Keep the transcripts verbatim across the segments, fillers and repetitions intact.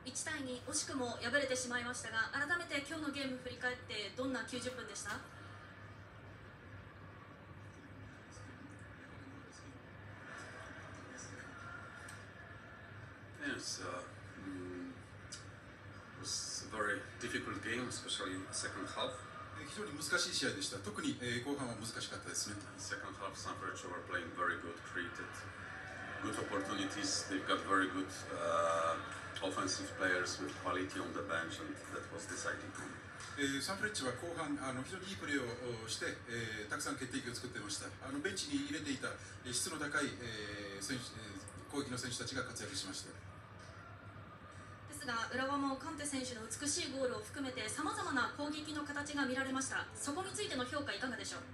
いちたいに惜しくも敗れてしまいましたが、改めて今日のゲーム振り返ってどんなきゅうじゅっぷんでした？ Yes, uh, mm, it was a very difficult game, especially second half. 非常に難しい試合でした。特に、えー、後半は難しかったですね。 Second half, Sanfrecce were playing very good, created good opportunities. They've got very good uh, offensive players with quality on the bench, and that was deciding. えー、サンフレッチェは後半あの非常にいいプレーをして、えー、たくさん決定機を作っていました。あのベンチに入れていた、えー、質の高い、えー選手えー、攻撃の選手たちが活躍しました。 ですが浦和もカンテ選手の美しいゴールを含めてさまざまな攻撃の形が見られました。そこについての評価いかがでしょう？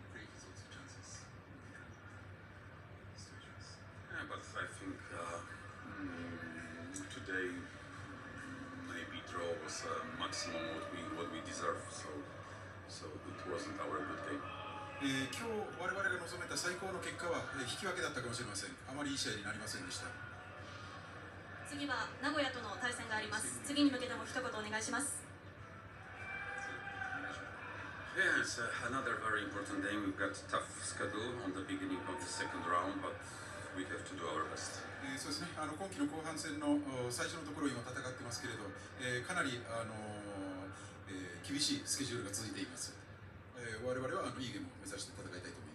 Yeah, but I think uh, mm, today maybe draw was uh, maximum what we what we deserve. So so it wasn't our good game. えー、今日我々が望めた最高の結果は、えー、引き分けだったかもしれません。あまりいい試合になりませんでした。 次は名古屋との対戦があります。次に向けても一言お願いします。 Yeah, it's uh, another very important game. We've got a tough schedule on the beginning of the second round, but we have to do our best. えー、そうですね。あの今季の後半戦の最初のところを今戦ってますけれど、えー、かなりあのーえー、厳しいスケジュールが続いています。えー、我々はあのいいゲームを目指して戦いたいと思います。